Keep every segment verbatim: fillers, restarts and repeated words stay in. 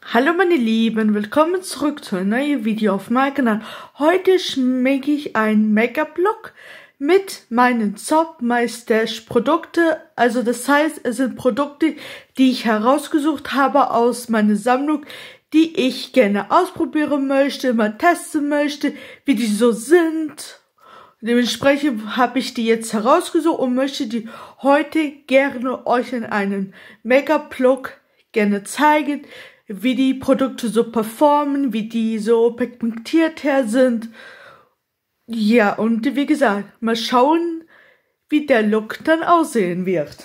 Hallo meine Lieben, willkommen zurück zu einem neuen Video auf meinem Kanal. Heute schminke ich einen Make-up-Look mit meinen Zopmeister-Produkte. Also das heißt, es sind Produkte, die ich herausgesucht habe aus meiner Sammlung, die ich gerne ausprobieren möchte, mal testen möchte, wie die so sind. Dementsprechend habe ich die jetzt herausgesucht und möchte die heute gerne euch in einem Make-up-Look gerne zeigen, wie die Produkte so performen, wie die so pigmentiert her sind. Ja, und wie gesagt, mal schauen, wie der Look dann aussehen wird.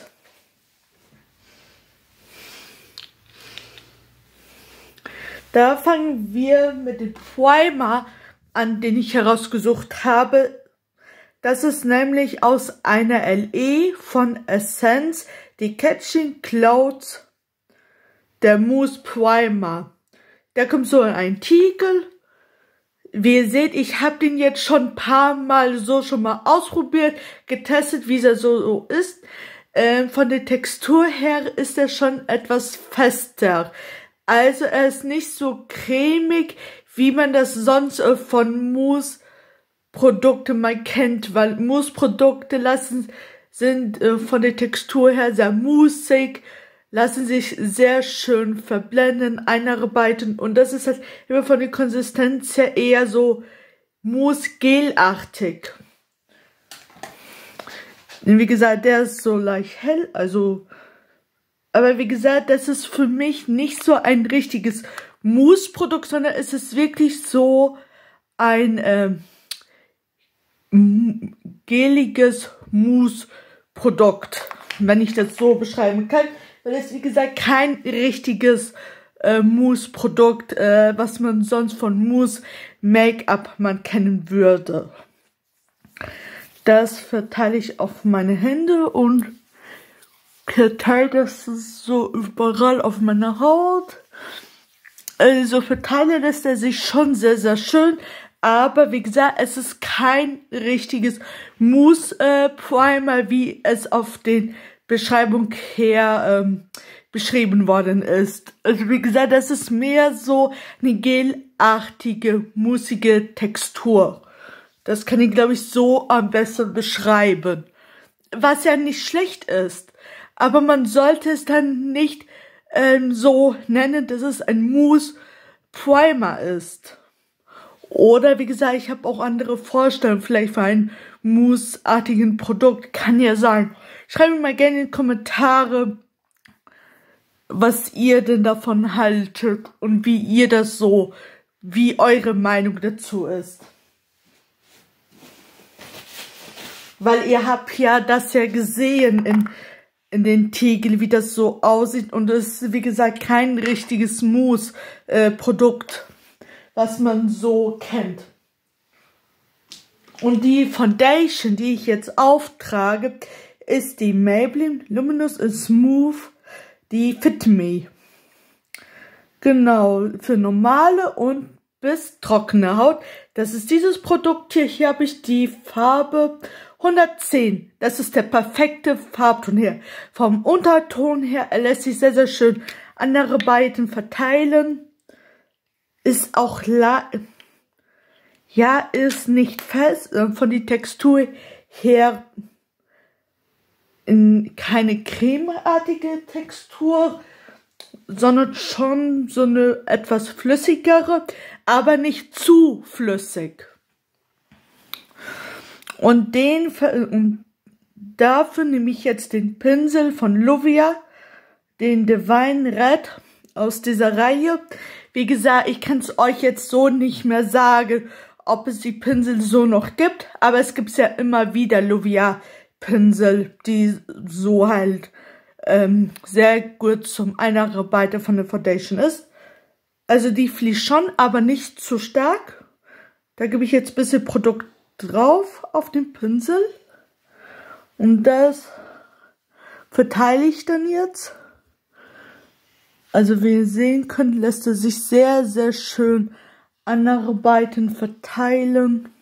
Da fangen wir mit dem Primer an, den ich herausgesucht habe. Das ist nämlich aus einer L E von Essence, die Catching Clouds, der Mousse Primer. Der kommt so in einen Tiegel. Wie ihr seht, ich habe den jetzt schon ein paar Mal so schon mal ausprobiert, getestet, wie er so, so ist. Ähm, von der Textur her ist er schon etwas fester. Also er ist nicht so cremig, wie man das sonst äh, von Mousse-Produkten mal kennt, weil Mousse-Produkte lassen sind äh, von der Textur her sehr moussig, lassen sich sehr schön verblenden, einarbeiten und das ist halt immer von der Konsistenz her eher so Mousse-Gelartig. Wie gesagt, der ist so leicht hell, also, aber wie gesagt, das ist für mich nicht so ein richtiges Mousse-Produkt, sondern es ist wirklich so ein ähm, geliges Mousse-Produkt, wenn ich das so beschreiben kann. Weil es, wie gesagt, kein richtiges äh, Mousse-Produkt, äh, was man sonst von Mousse-Make-up man kennen würde. Das verteile ich auf meine Hände und verteile das so überall auf meiner Haut. Also verteile das der sich schon sehr, sehr schön. Aber wie gesagt, es ist kein richtiges Mousse-Primer, äh, wie es auf den Beschreibung her ähm, beschrieben worden ist. Also wie gesagt, das ist mehr so eine gelartige, mussige Textur. Das kann ich, glaube ich, so am besten beschreiben. Was ja nicht schlecht ist. Aber man sollte es dann nicht ähm, so nennen, dass es ein Mousse-Primer ist. Oder wie gesagt, ich habe auch andere Vorstellungen, vielleicht für ein Mousse-artigen Produkt. Kann ja sein. Schreibt mir mal gerne in die Kommentare, was ihr denn davon haltet und wie ihr das so, wie eure Meinung dazu ist. Weil ihr habt ja das ja gesehen in, in den Tiegel, wie das so aussieht. Und es ist, wie gesagt, kein richtiges Mousse-Produkt, äh, was man so kennt. Und die Foundation, die ich jetzt auftrage, ist die Maybelline Luminous and Smooth, die Fit Me. Genau, für normale und bis trockene Haut. Das ist dieses Produkt hier. Hier habe ich die Farbe hundertzehn. Das ist der perfekte Farbton hier. Vom Unterton her, er lässt sich sehr, sehr schön andere beiden verteilen. Ist auch la ja, ist nicht fest, von der Textur her in keine cremeartige Textur, sondern schon so eine etwas flüssigere, aber nicht zu flüssig. Und den und dafür nehme ich jetzt den Pinsel von Luvia, den Divine Red aus dieser Reihe. Wie gesagt, ich kann es euch jetzt so nicht mehr sagen, ob es die Pinsel so noch gibt, aber es gibt ja immer wieder Luvia Pinsel, die so halt ähm, sehr gut zum Einarbeiten von der Foundation ist. Also die fließt schon, aber nicht zu stark. Da gebe ich jetzt ein bisschen Produkt drauf auf den Pinsel. Und das verteile ich dann jetzt. Also wie ihr sehen könnt, lässt es sich sehr, sehr schön anarbeiten, verteilen.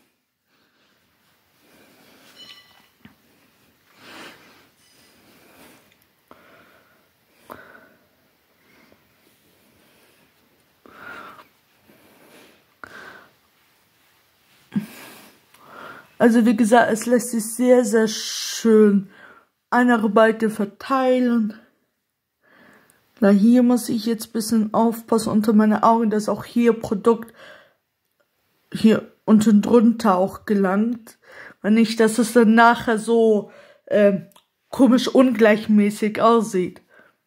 Also wie gesagt, es lässt sich sehr, sehr schön einarbeiten, verteilen. Na, hier muss ich jetzt ein bisschen aufpassen unter meine Augen, dass auch hier Produkt hier unten drunter auch gelangt. Weil nicht, dass es dann nachher so äh, komisch ungleichmäßig aussieht.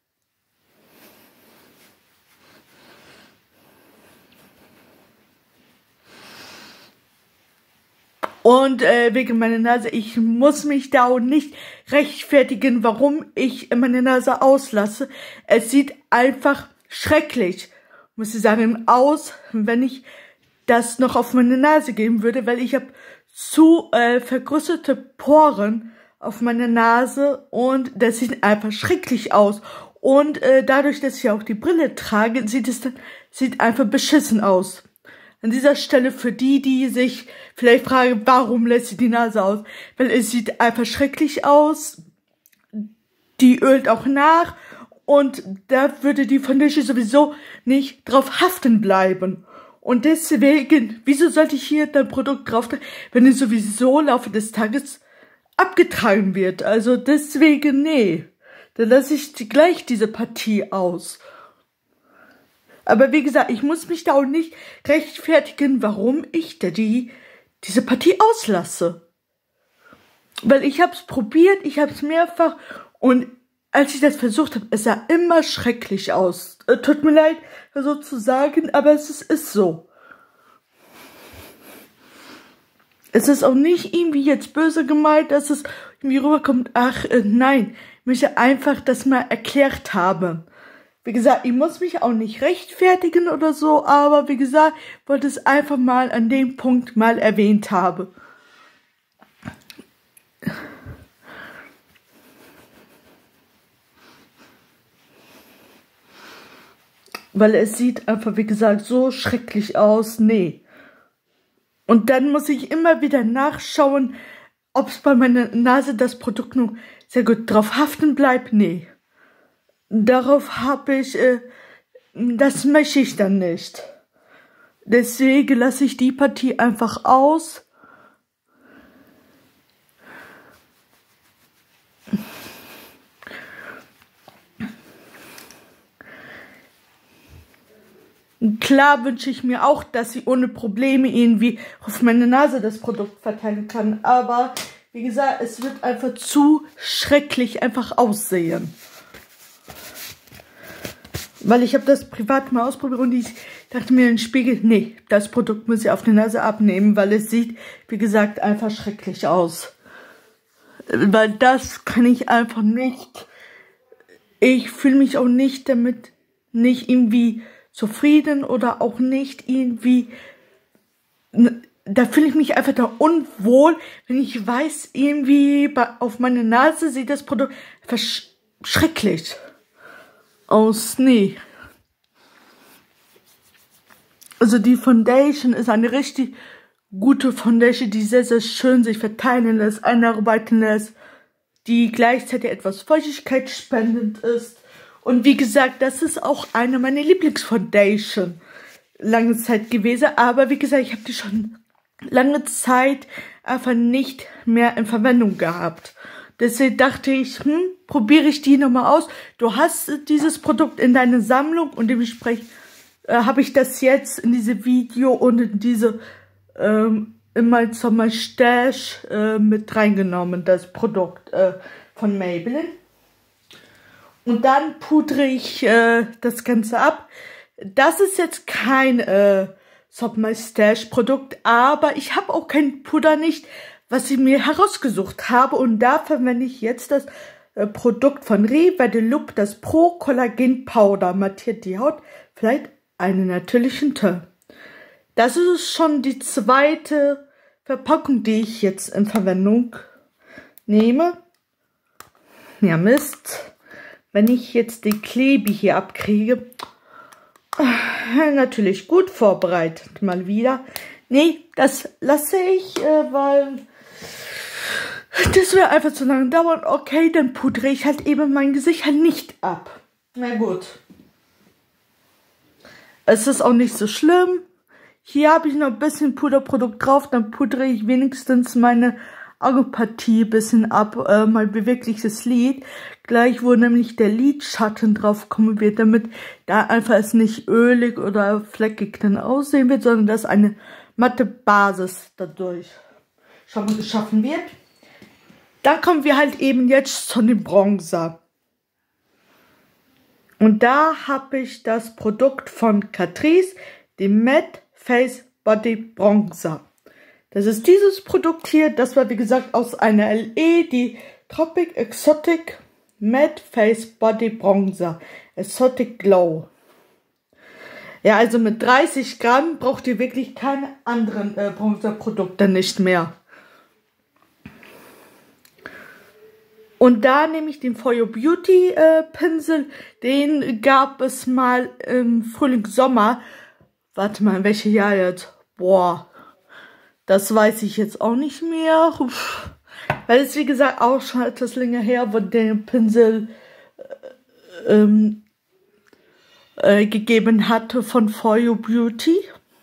Und äh, wegen meiner Nase, ich muss mich da auch nicht rechtfertigen, warum ich meine Nase auslasse. Es sieht einfach schrecklich, muss ich sagen, aus, wenn ich das noch auf meine Nase geben würde, weil ich habe zu äh, vergrößerte Poren auf meiner Nase und das sieht einfach schrecklich aus. Und äh, dadurch, dass ich auch die Brille trage, sieht es dann sieht einfach beschissen aus. An dieser Stelle für die, die sich vielleicht fragen, warum lässt sie die Nase aus? Weil es sieht einfach schrecklich aus. Die ölt auch nach und da würde die Foundation sowieso nicht drauf haften bleiben. Und deswegen, wieso sollte ich hier dein Produkt drauf tragen, wenn es sowieso im Laufe des Tages abgetragen wird? Also deswegen, nee. Dann lasse ich gleich diese Partie aus. Aber wie gesagt, ich muss mich da auch nicht rechtfertigen, warum ich da die, diese Partie auslasse. Weil ich habe es probiert, ich habe es mehrfach und als ich das versucht habe, es sah immer schrecklich aus. Äh, tut mir leid, so zu sagen, aber es ist, ist so. Es ist auch nicht irgendwie jetzt böse gemeint, dass es irgendwie rüberkommt. Ach, äh, nein, ich möchte einfach das mal erklärt haben. Wie gesagt, ich muss mich auch nicht rechtfertigen oder so, aber wie gesagt, wollte es einfach mal an dem Punkt mal erwähnt haben. Weil es sieht einfach, wie gesagt, so schrecklich aus. Nee. Und dann muss ich immer wieder nachschauen, ob es bei meiner Nase das Produkt nun sehr gut drauf haften bleibt. Nee. Darauf habe ich, äh, das möchte ich dann nicht. Deswegen lasse ich die Partie einfach aus. Klar wünsche ich mir auch, dass ich ohne Probleme irgendwie auf meine Nase das Produkt verteilen kann. Aber wie gesagt, es wird einfach zu schrecklich einfach aussehen. Weil ich habe das privat mal ausprobiert und ich dachte mir in den Spiegel, nee, das Produkt muss ich auf die Nase abnehmen, weil es sieht, wie gesagt, einfach schrecklich aus. Weil das kann ich einfach nicht. Ich fühle mich auch nicht damit nicht irgendwie zufrieden oder auch nicht irgendwie. Da fühle ich mich einfach da unwohl, wenn ich weiß, irgendwie auf meine Nase sieht das Produkt einfach sch schrecklich aus. Nee. Also die Foundation ist eine richtig gute Foundation, die sehr, sehr schön sich verteilen lässt, einarbeiten lässt, die gleichzeitig etwas Feuchtigkeit spendend ist. Und wie gesagt, das ist auch eine meiner Lieblingsfoundation lange Zeit gewesen. Aber wie gesagt, ich habe die schon lange Zeit einfach nicht mehr in Verwendung gehabt. Deswegen dachte ich, hm, probiere ich die nochmal aus. Du hast dieses Produkt in deiner Sammlung und dementsprechend äh, habe ich das jetzt in diese Video und in diese ähm, in mein Summer Stash äh, mit reingenommen, das Produkt äh, von Maybelline. Und dann pudre ich äh, das Ganze ab. Das ist jetzt kein äh, Summer Stash Produkt, aber ich habe auch kein Puder nicht, was ich mir herausgesucht habe. Und da verwende ich jetzt das äh, Produkt von Riva de Look, das Pro Collagen Powder. Mattiert die Haut, vielleicht einen natürlichen Teint. Das ist schon die zweite Verpackung, die ich jetzt in Verwendung nehme. Ja, Mist. Wenn ich jetzt die Klebe hier abkriege. Äh, natürlich gut vorbereitet, mal wieder. Nee, das lasse ich, äh, weil das wird einfach zu lange dauern. Okay, dann pudere ich halt eben mein Gesicht halt nicht ab. Na gut. Es ist auch nicht so schlimm. hier habe ich noch ein bisschen Puderprodukt drauf, dann pudere ich wenigstens meine Augenpartie ein bisschen ab, äh, mein bewegliches Lid. Gleich, wo nämlich der Lidschatten drauf kommen wird, damit da einfach es nicht ölig oder fleckig dann aussehen wird, sondern dass eine matte Basis dadurch schon mal geschaffen wird. Dann kommen wir halt eben jetzt zu dem Bronzer. Und da habe ich das Produkt von Catrice, den Matte Face Body Bronzer. Das ist dieses Produkt hier, das war wie gesagt aus einer L E, die Tropic Exotic Matte Face Body Bronzer. Exotic Glow. Ja, also mit dreißig Gramm braucht ihr wirklich keine anderen äh, Bronzerprodukte nicht mehr. Und da nehme ich den For You Beauty äh, Pinsel, den gab es mal im Frühling, Sommer. Warte mal, in welches Jahr jetzt? Boah, das weiß ich jetzt auch nicht mehr. Uff. Weil es wie gesagt auch schon etwas länger her, wo der Pinsel äh, ähm, äh, gegeben hatte von For You Beauty.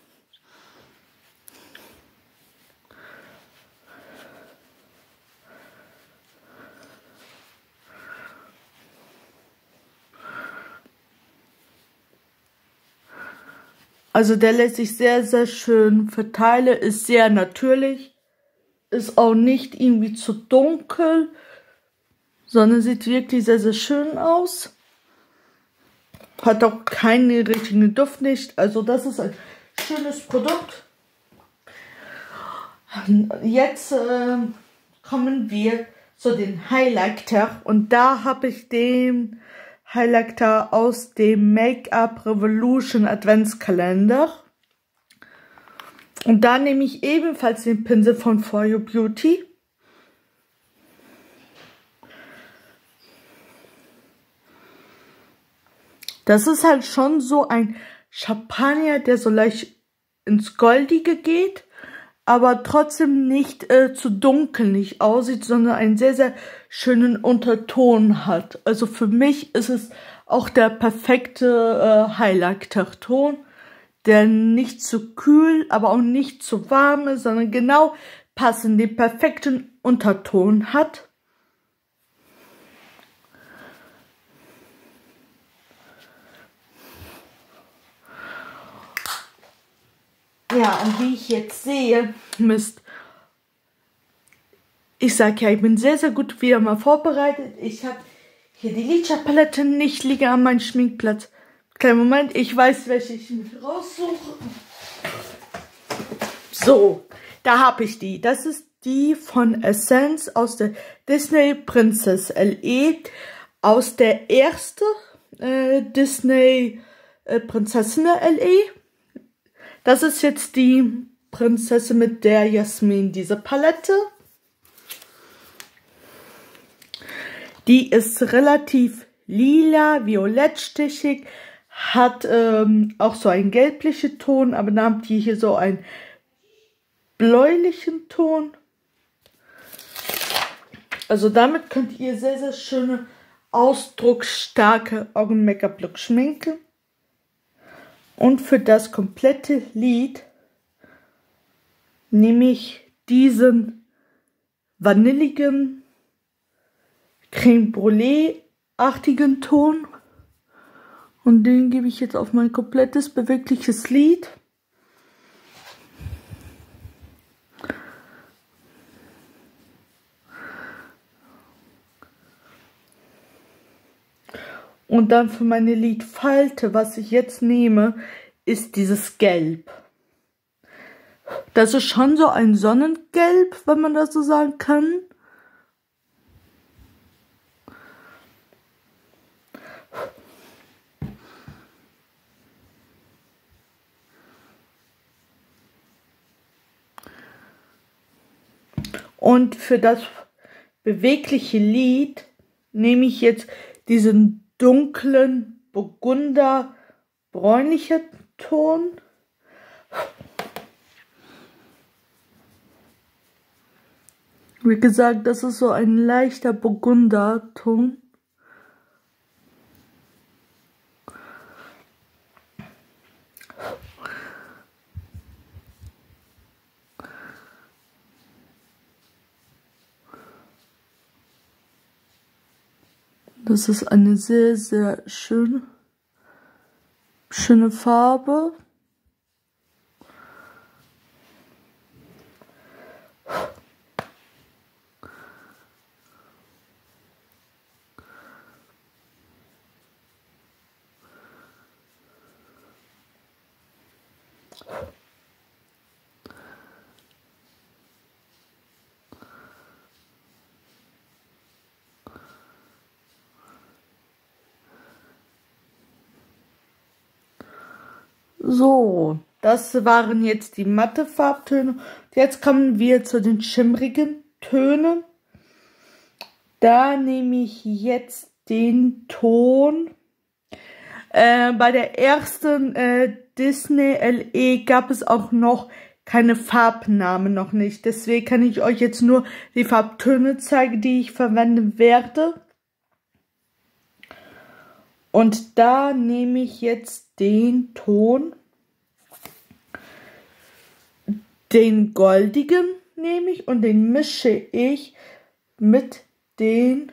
Also der lässt sich sehr, sehr schön verteilen, ist sehr natürlich, ist auch nicht irgendwie zu dunkel, sondern sieht wirklich sehr, sehr schön aus. Hat auch keinen richtigen Duft nicht, also das ist ein schönes Produkt. Jetzt äh, kommen wir zu den Highlighter und da habe ich den Highlighter aus dem Make-up Revolution Adventskalender. Und da nehme ich ebenfalls den Pinsel von For You Beauty. Das ist halt schon so ein Champagner, der so leicht ins Goldige geht, aber trotzdem nicht äh, zu dunkel nicht aussieht, sondern einen sehr, sehr schönen Unterton hat. Also für mich ist es auch der perfekte äh, Highlighter-Ton, der nicht zu kühl, aber auch nicht zu warm ist, sondern genau passend den perfekten Unterton hat. Ja, und wie ich jetzt sehe, Mist, ich sag ja, ich bin sehr, sehr gut wieder mal vorbereitet. Ich habe hier die Lidschattenpalette nicht liegen an meinem Schminkplatz. Kleinen Moment, ich weiß, welche ich mir raussuche. So, da habe ich die. Das ist die von Essence aus der Disney Princess L E. Aus der ersten äh, Disney äh, Prinzessin L E. Das ist jetzt die Prinzessin mit der Jasmin, diese Palette. Die ist relativ lila, violettstichig, hat ähm, auch so einen gelblichen Ton, aber dann habt ihr hier so einen bläulichen Ton. Also damit könnt ihr sehr, sehr schöne, ausdrucksstarke Augen-Make-up-Look schminken. Und für das komplette Lid nehme ich diesen vanilligen, Creme Brûlée-artigen Ton. Und den gebe ich jetzt auf mein komplettes bewegliches Lid. Und dann für meine Lidfalte, was ich jetzt nehme, ist dieses Gelb. Das ist schon so ein Sonnengelb, wenn man das so sagen kann. Und für das bewegliche Lid nehme ich jetzt diesen dunklen Burgunder bräunlichen Ton. Wie gesagt, das ist so ein leichter Burgunderton. Das ist eine sehr, sehr schöne, schöne Farbe. So, das waren jetzt die matte Farbtöne. Jetzt kommen wir zu den schimmrigen Tönen. Da nehme ich jetzt den Ton. Äh, bei der ersten äh, Disney L E gab es auch noch keine Farbnamen, noch nicht. Deswegen kann ich euch jetzt nur die Farbtöne zeigen, die ich verwenden werde. Und da nehme ich jetzt den Ton, den goldigen nehme ich und den mische ich mit den,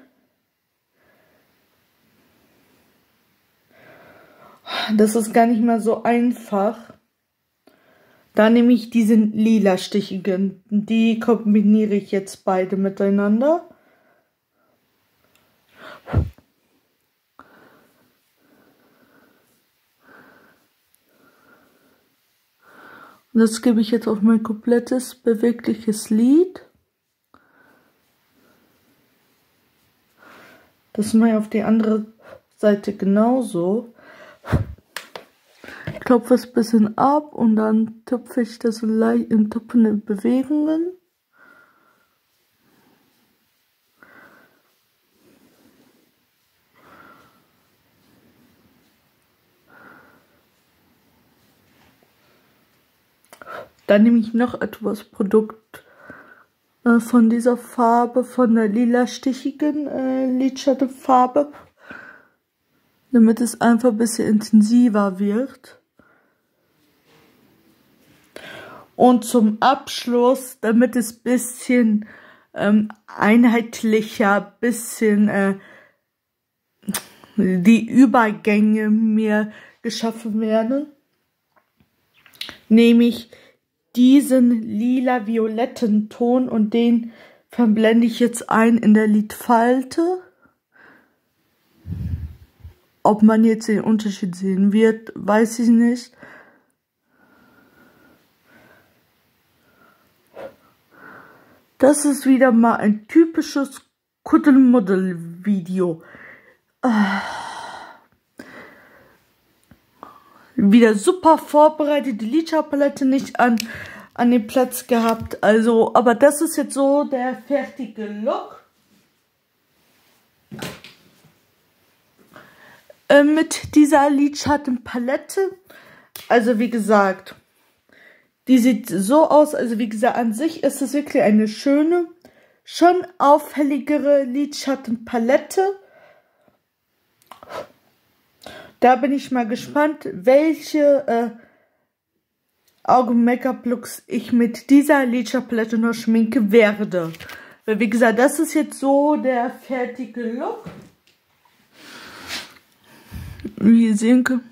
das ist gar nicht mal so einfach. Da nehme ich diesen lila stichigen, die kombiniere ich jetzt beide miteinander. Und das gebe ich jetzt auf mein komplettes bewegliches Lid. Das mache ich auf die andere Seite genauso. Ich klopfe es ein bisschen ab und dann tupfe ich das so leicht in tupfende Bewegungen. Dann nehme ich noch etwas Produkt äh, von dieser Farbe, von der lila stichigen äh, Lidschattenfarbe, damit es einfach ein bisschen intensiver wird. Und zum Abschluss, damit es ein bisschen ähm, einheitlicher, bisschen äh, die Übergänge mir geschaffen werden, nehme ich diesen lila-violetten Ton und den verblende ich jetzt ein in der Lidfalte. Ob man jetzt den Unterschied sehen wird, weiß ich nicht. Das ist wieder mal ein typisches Kuddelmuddel-Video. Ah. Wieder super vorbereitet, die Lidschattenpalette nicht an, an den Platz gehabt. Also, aber das ist jetzt so der fertige Look. Äh, mit dieser Lidschattenpalette. Also wie gesagt, die sieht so aus. Also wie gesagt, an sich ist es wirklich eine schöne, schon auffälligere Lidschattenpalette. Da bin ich mal gespannt, welche äh, Augen-Make-up-Looks ich mit dieser Lidschattenpalette noch schminken werde. Weil wie gesagt, das ist jetzt so der fertige Look. Wie ihr sehen könnt.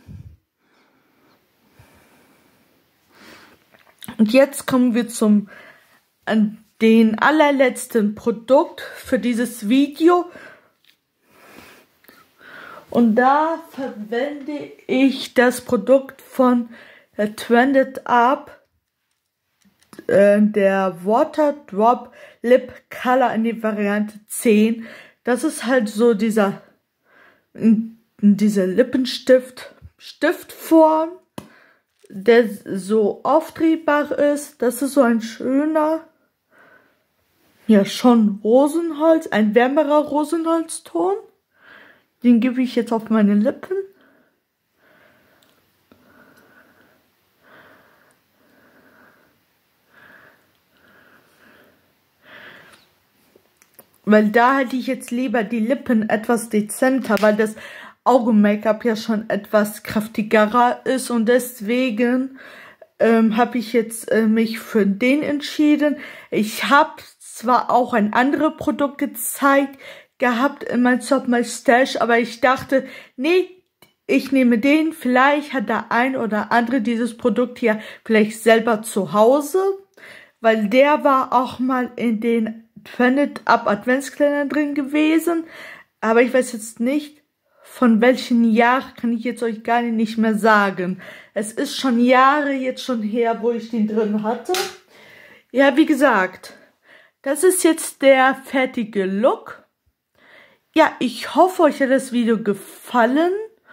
Und jetzt kommen wir zum an den allerletzten Produkt für dieses Video. Und da verwende ich das Produkt von äh, Trended Up, äh, der Water Drop Lip Color in die Variante zehn. Das ist halt so dieser, dieser Lippenstift, Stiftform, der so aufdrehbar ist. Das ist so ein schöner, ja schon Rosenholz, ein wärmerer Rosenholzton. Den gebe ich jetzt auf meine Lippen. Weil da hätte ich jetzt lieber die Lippen etwas dezenter, weil das Augen-Make-up ja schon etwas kräftigerer ist. Und deswegen ähm, habe ich jetzt äh, mich für den entschieden. Ich habe zwar auch ein anderes Produkt gezeigt, gehabt in mein Shop, mein Stash, aber ich dachte, nee, ich nehme den, vielleicht hat der ein oder andere dieses Produkt hier vielleicht selber zu Hause, weil der war auch mal in den Trended Up Adventskalendern drin gewesen, aber ich weiß jetzt nicht, von welchen Jahren kann ich jetzt euch gar nicht mehr sagen. Es ist schon Jahre jetzt schon her, wo ich den drin hatte. Ja, wie gesagt, das ist jetzt der fertige Look. Ja, ich hoffe, euch hat das Video gefallen.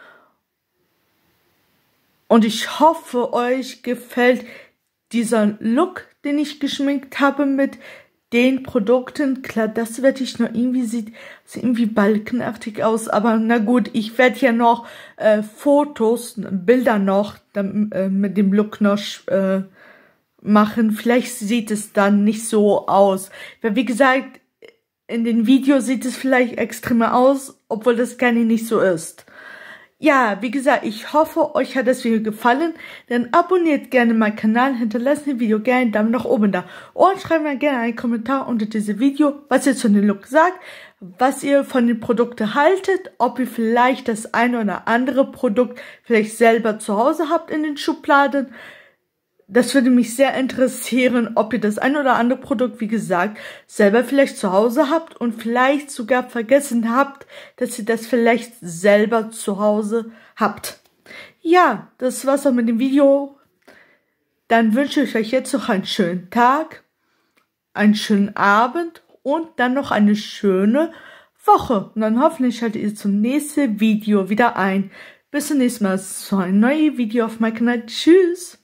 Und ich hoffe, euch gefällt dieser Look, den ich geschminkt habe mit den Produkten. Klar, das werde ich noch irgendwie, sieht, sieht irgendwie balkenartig aus, aber na gut, ich werde ja noch äh, Fotos, Bilder noch dann, äh, mit dem Look noch äh, machen. Vielleicht sieht es dann nicht so aus. Weil wie gesagt, in den Videos sieht es vielleicht extremer aus, obwohl das gar nicht so ist. Ja, wie gesagt, ich hoffe, euch hat das Video gefallen. Dann abonniert gerne meinen Kanal, hinterlasst dem Video gerne einen Daumen nach oben da. Und schreibt mir gerne einen Kommentar unter diesem Video, was ihr zu dem Look sagt, was ihr von den Produkten haltet, ob ihr vielleicht das eine oder andere Produkt vielleicht selber zu Hause habt in den Schubladen. Das würde mich sehr interessieren, ob ihr das ein oder andere Produkt, wie gesagt, selber vielleicht zu Hause habt und vielleicht sogar vergessen habt, dass ihr das vielleicht selber zu Hause habt. Ja, das war's auch mit dem Video. Dann wünsche ich euch jetzt noch einen schönen Tag, einen schönen Abend und dann noch eine schöne Woche. Und dann hoffentlich schaltet ihr zum nächsten Video wieder ein. Bis zum nächsten Mal zu einem neuen Video auf meinem Kanal. Tschüss!